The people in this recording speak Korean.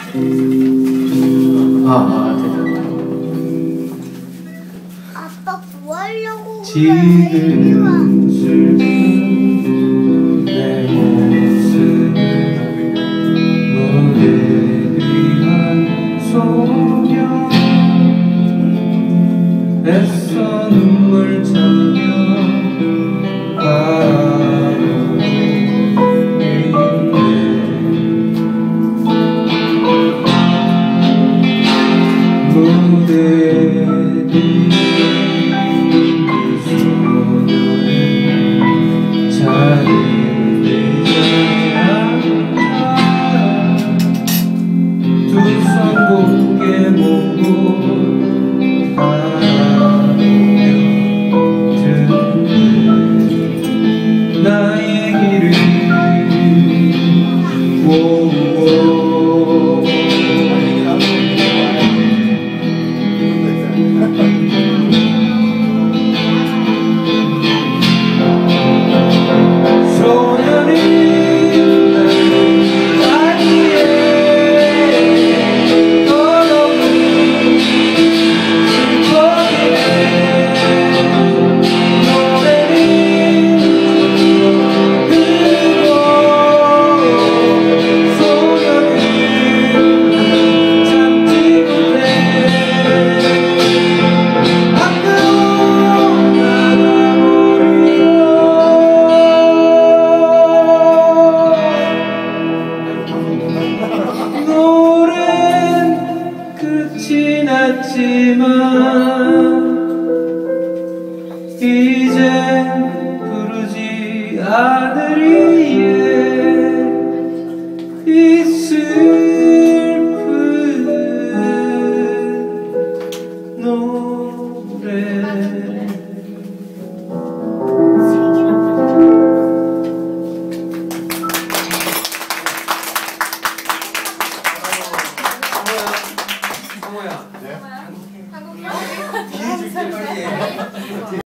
됐다. 아빠 뭐 하려고 지금 슬픈 내 모습을 무대 위한 소녀 애써 눈물 참며 바라보고 있네. 무대 위에 두 손 굳게 모으고 바라보며 듣네. 나의 길을 지났지만 이젠 부르지 않으리에 이 슬픈 노래